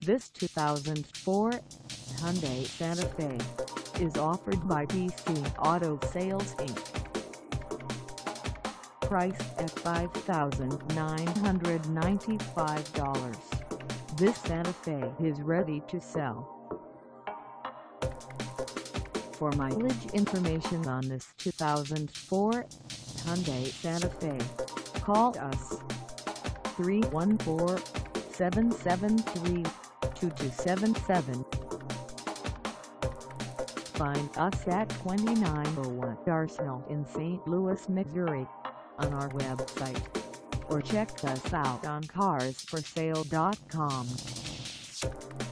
This 2004 Hyundai Santa Fe is offered by PC Auto Sales Inc. Priced at $5,995, this Santa Fe is ready to sell. For mileage information on this 2004 Hyundai Santa Fe, call us 314-773-2277. Find us at 2901 Arsenal in St. Louis, Missouri on our website, or check us out on carsforsale.com.